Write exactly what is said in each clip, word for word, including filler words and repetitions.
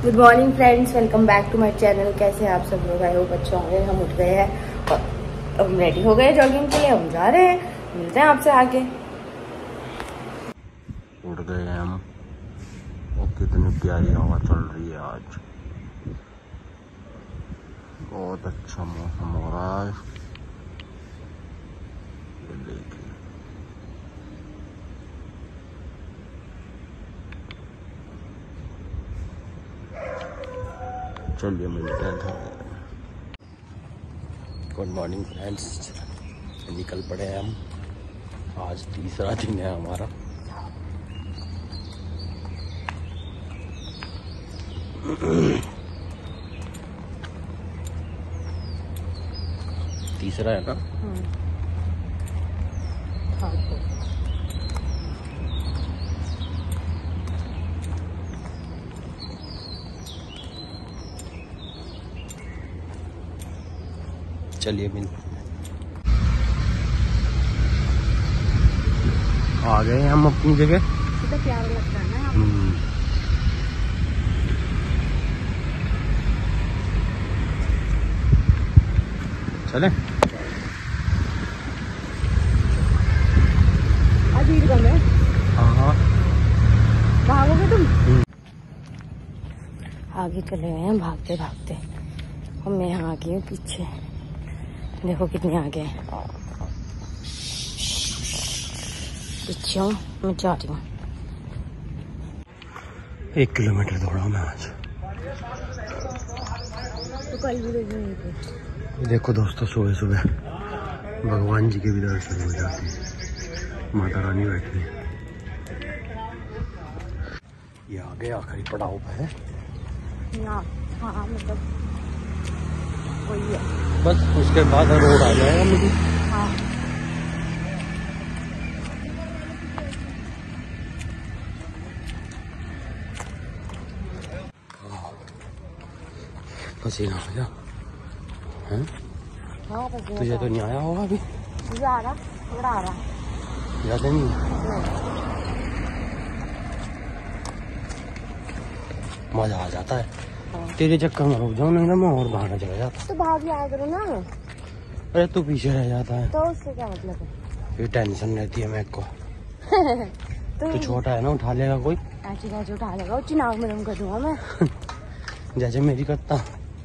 Good morning friends, welcome back to my channel. कैसे हैं आप सब लोग? आए हो बच्चों होंगे। हम उठ गए हैं और हम रेडी हो गए जॉगिंग के लिए। हम जा रहे हैं, मिलते हैं आपसे आगे। उठ गए हैं हम और कितनी प्यारी हवा चल रही है आज। बहुत अच्छा मौसम हो रहा है। ये देखिए, चलिए मिलते हैं। गुड मॉर्निंग फ्रेंड्स, निकल पड़े हैं हम। आज तीसरा दिन है हमारा। तीसरा है ना? चलिए मिल आ गए हम अपनी जगह। तो प्यार लगता है ना। चले अजीब कम है। हाँ हाँ, भागोगे तुम? आगे चले गए हैं भागते भागते, और मैं यहाँ आ गई हूँ पीछे। देखो कितने आगे हैं। पीछे हूँ, मैं जा रही हूँ। एक किलोमीटर दौड़ा मैं आज। तो कल भी देखो। देखो दोस्तों, सुबह सुबह भगवान जी के भी दर्शन हो जाते हैं। माता रानी बैठी है। ये आगे आखिरी पड़ाव पे है। हाँ मतलब वही है। बस उसके बाद रोड आ जाएगा मुझे। हाँ। पसीना आ गया है। हाँ पसीना। तुझे तो नहीं आया होगा अभी? मुझे आ रहा, थोड़ा आ रहा। ज्यादा नहीं? मजा आ जाता है। हाँ। तेरे चक्कर में रुक जाऊं, नहीं ना मैं और भागने चला जाता। तो भाग लिया करो ना। अरे तू पीछे रह जाता है तो उससे क्या मतलब है? ये टेंशन रहती है मेरे को। तो तू छोटा है ना, उठा लेगा कोई। ऐसी कैसे उठा लेगा? चिनाव में दम कर दूंगा मैं। जैसे मेरी करता।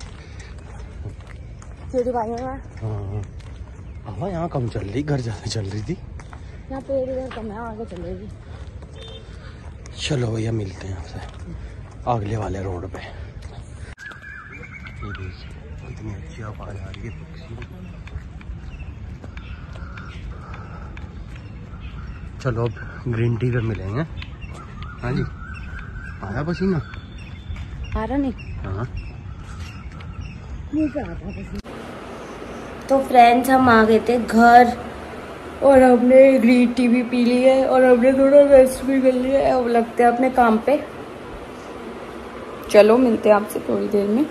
तेरी भाई है। हाँ हाँ, यहाँ कम चल रही, घर ज्यादा चल रही थी। यहाँ पेड़ इधर कम है, आगे चलेगी। चलो भैया मिलते हैं आपसे अगले वाले रोड पे। ये देखिए कितनी अच्छी आवाज आ रही है पक्षी। चलो अब ग्रीन टी पे मिलेंगे। हाँ जी, आया पसीना? आ रहा नहीं? हाँ। मुझे आता पसीना। तो फ्रेंड्स, हम आ गए थे घर और हमने ग्रीन टी भी पी ली है और हमने थोड़ा रेस्ट भी कर लिया है। अब लगते हैं अपने काम पे। चलो मिलते हैं आपसे थोड़ी देर में।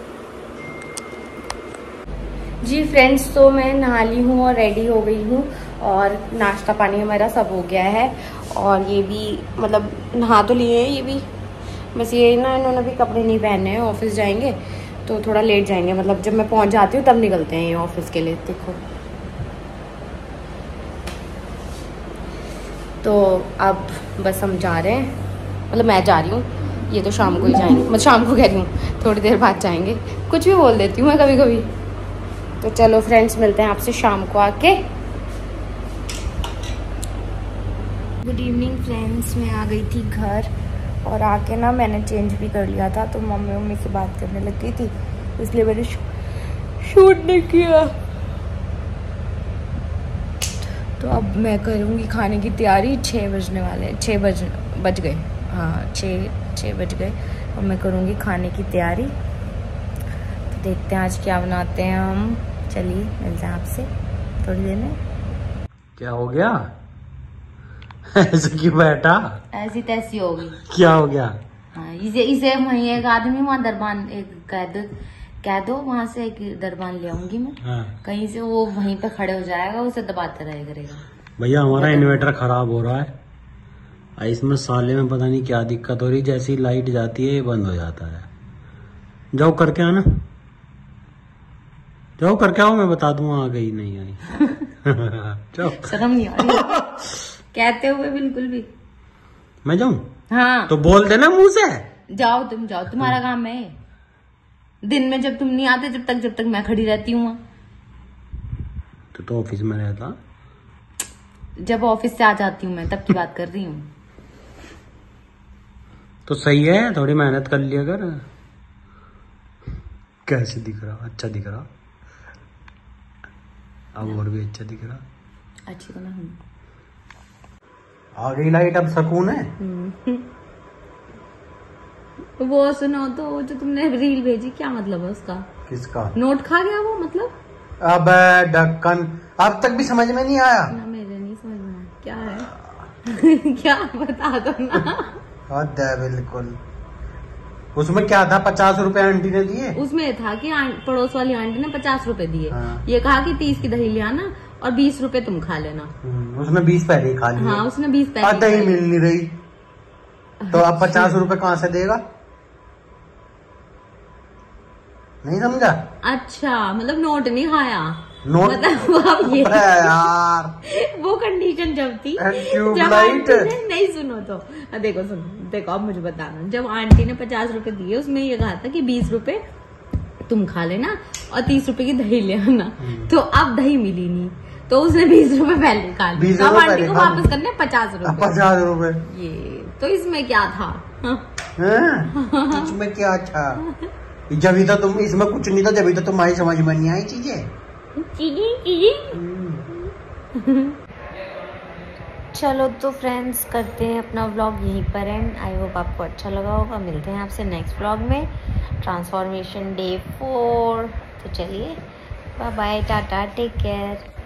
जी फ्रेंड्स, तो मैं नहा ली हूँ और रेडी हो गई हूँ और नाश्ता पानी हमारा सब हो गया है। और ये भी मतलब नहा तो लिए हैं ये भी, बस ये ना इन्होंने भी कपड़े नहीं पहने हैं। ऑफिस जाएंगे तो थोड़ा लेट जाएंगे, मतलब जब मैं पहुँच जाती हूँ तब निकलते हैं ये ऑफिस के लिए। देखो तो अब बस हम जा रहे हैं, मतलब मैं जा रही हूँ। ये तो शाम को ही जाएंगे, मतलब शाम को कह रही हूँ, थोड़ी देर बाद जाएंगे। कुछ भी बोल देती हूँ मैं कभी कभी। तो चलो फ्रेंड्स, मिलते हैं आपसे शाम को आके। गुड इवनिंग फ्रेंड्स, मैं आ गई थी घर और आके ना मैंने चेंज भी कर लिया था। तो मम्मी मम्मी से बात करने लग गई थी, इसलिए मैंने शूट नहीं किया। तो अब मैं करूँगी खाने की तैयारी। छः बजने वाले, छः बज बज गए। हाँ छः छः बज गए और मैं करूँगी खाने की तैयारी। तो देखते हैं आज क्या बनाते हैं हम। चलिए मिलते हैं आपसे थोड़ी देर में। क्या हो गया? ऐसे क्यों बैठा? ऐसी तैसी होगी। क्या हो गया? हाँ, इसे इसे वहीं एक आदमी वहाँ दरबान एक कह दो कह दो वहाँ से एक दरबान ले आऊंगी मैं। हाँ। कहीं से वो वहीं पे खड़े हो जाएगा, उसे दबाते रहे करेगा। भैया हमारा इन्वर्टर खराब हो रहा है, इसमें साले में पता नहीं क्या दिक्कत हो रही, जैसी लाइट जाती है ये बंद हो जाता है। जाओ करके आना, जाओ करके आओ, मैं बता दूंगा आ गई नहीं आई। जाओ। शर्म नहीं आ रही कहते हुए बिल्कुल भी। मैं जाऊं? हाँ तो बोल देना मुंह से। जाओ तुम जाओ, तुम्हारा काम है। दिन में जब तुम नहीं आते जब तक जब तक मैं खड़ी रहती हूँ। तो, तो ऑफिस में रहता। जब ऑफिस से आ जाती हूँ मैं तब की बात कर रही हूँ। तो सही है, थोड़ी मेहनत कर लिया कर। कैसे दिख रहा? अच्छा दिख रहा, अब और भी अच्छा दिख रहा। अच्छी तो मैं हूँ। आ गई लाइट, अब सुकून है। वो सुनो तो, जो तुमने रील भेजी क्या मतलब है उसका? किसका? नोट खा गया वो मतलब? अब ढक्कन अब तक भी समझ में नहीं आया ना, मेरे नहीं समझ में आया क्या है। क्या बता दो ना। हद है बिल्कुल। उसमें क्या था? पचास रुपए आंटी ने दिए। उसमें था कि पड़ोस वाली आंटी ने पचास रुपए दिए। हाँ। ये कहा कि तीस की दही ले आना और बीस रुपए तुम खा लेना। उसने बीस पहले ही खा लिए। हाँ उसने बीस पहले दही मिल नहीं रही, तो अब पचास रुपए कहाँ से देगा? नहीं समझा? अच्छा मतलब नोट नहीं खाया, नोट मतलब अब ये यार वो कंडीशन जब थी जब आंटी ने, नहीं सुनो तो देखो सुनो देखो अब मुझे बताना, जब आंटी ने पचास रुपए दिए उसमें ये कहा था कि बीस रुपए तुम खा लेना और तीस रुपए की दही ले आना। तो अब दही मिली नहीं तो उसने बीस रुपए पहले खा लिए, अब आंटी को वापस करने पचास रुपए। पचास रुपए ये तो इसमें क्या था? इसमें क्या था? जब तो तुम इसमें कुछ नहीं था, जब तो तुम्हारी समझ में नहीं आई चीजें। चलो तो फ्रेंड्स करते हैं अपना व्लॉग यहीं पर एंड। आई होप आपको अच्छा लगा होगा। मिलते हैं आपसे नेक्स्ट व्लॉग में, ट्रांसफॉर्मेशन डे फोर। तो चलिए bye bye, tata, take care.